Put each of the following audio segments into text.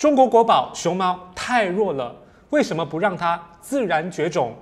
中国国宝熊猫太弱了，为什么不让它自然绝种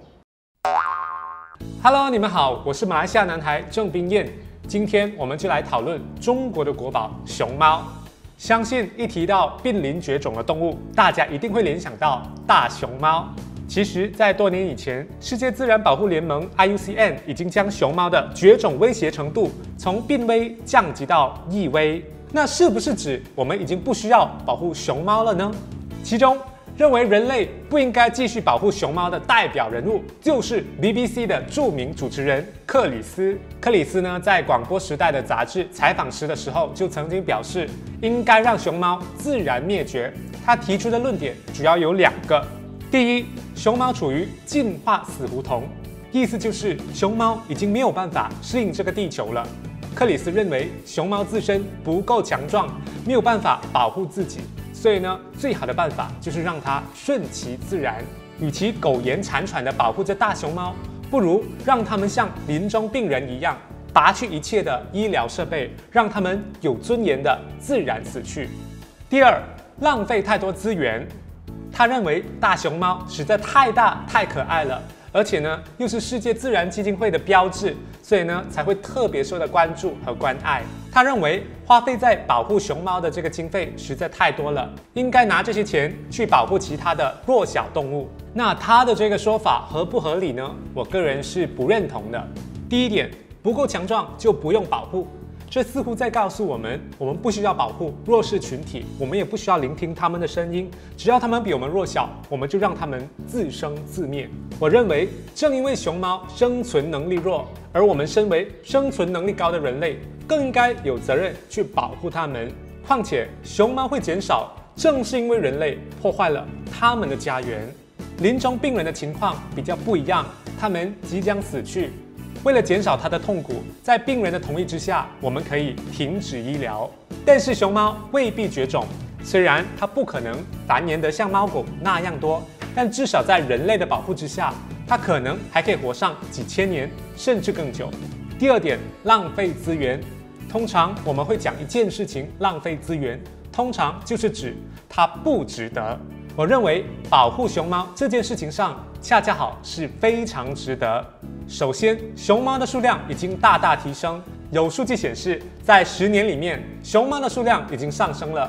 ？Hello， 你们好，我是马来西亚男孩郑彬彦。今天我们就来讨论中国的国宝熊猫。相信一提到濒临绝种的动物，大家一定会联想到大熊猫。其实，在多年以前，世界自然保护联盟 IUCN 已经将熊猫的绝种威胁程度从濒危降级到易危。那是不是指我们已经不需要保护熊猫了呢？其中认为人类不应该继续保护熊猫的代表人物，就是 BBC 的著名主持人克里斯。克里斯呢，在广播时代的杂志采访时的时候，就曾经表示，应该让熊猫自然灭绝。他提出的论点主要有2个。第一，熊猫处于进化死胡同，意思就是熊猫已经没有办法适应这个地球了。克里斯认为，熊猫自身不够强壮，没有办法保护自己。所以呢，最好的办法就是让它顺其自然。与其苟延残喘地保护着大熊猫，不如让它们像临终病人一样，拔去一切的医疗设备，让它们有尊严地自然死去。第二，浪费太多资源。他认为大熊猫实在太大太可爱了，而且呢又是世界自然基金会的标志，所以呢才会特别受到关注和关爱。他认为花费在保护熊猫的这个经费实在太多了，应该拿这些钱去保护其他的弱小动物。那他的这个说法合不合理呢？我个人是不认同的。第一点，不够强壮就不用保护。这似乎在告诉我们不需要保护弱势群体，我们也不需要聆听他们的声音，只要他们比我们弱小，我们就让他们自生自灭。我认为，正因为熊猫生存能力弱，而我们身为生存能力高的人类，更应该有责任去保护它们。况且，熊猫会减少，正是因为人类破坏了它们的家园。临终病人的情况比较不一样，他们即将死去。为了减少它的痛苦，在病人的同意之下，我们可以停止医疗。但是熊猫未必绝种，虽然它不可能繁衍得像猫狗那样多，但至少在人类的保护之下，它可能还可以活上几千年，甚至更久。第二点，浪费资源。通常我们会讲一件事情浪费资源，通常就是指它不值得。我认为保护熊猫这件事情上，恰恰好是非常值得。首先，熊猫的数量已经大大提升，有数据显示，在10年里面，熊猫的数量已经上升了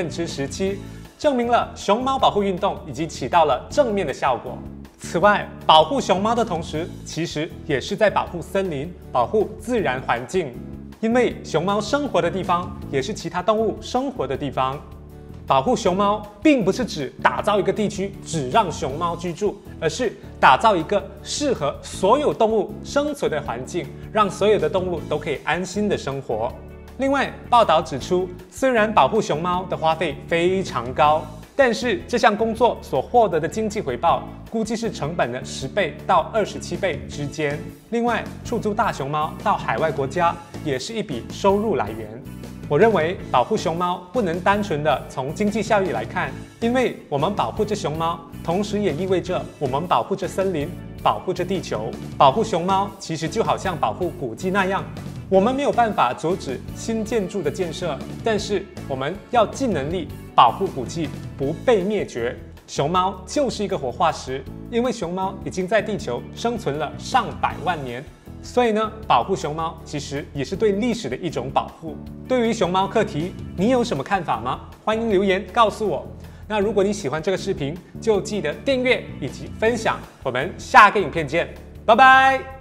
17%，证明了熊猫保护运动已经起到了正面的效果。此外，保护熊猫的同时，其实也是在保护森林、保护自然环境，因为熊猫生活的地方也是其他动物生活的地方。保护熊猫并不是指打造一个地区只让熊猫居住，而是打造一个适合所有动物生存的环境，让所有的动物都可以安心的生活。另外，报道指出，虽然保护熊猫的花费非常高，但是这项工作所获得的经济回报估计是成本的10倍到27倍之间。另外，出租大熊猫到海外国家也是一笔收入来源。我认为保护熊猫不能单纯的从经济效益来看，因为我们保护着熊猫，同时也意味着我们保护着森林，保护着地球。保护熊猫其实就好像保护古迹那样，我们没有办法阻止新建筑的建设，但是我们要尽能力保护古迹不被灭绝。熊猫就是一个活化石，因为熊猫已经在地球生存了上百万年。所以呢，保护熊猫其实也是对历史的一种保护。对于熊猫课题，你有什么看法吗？欢迎留言告诉我。那如果你喜欢这个视频，就记得订阅以及分享。我们下个影片见，拜拜。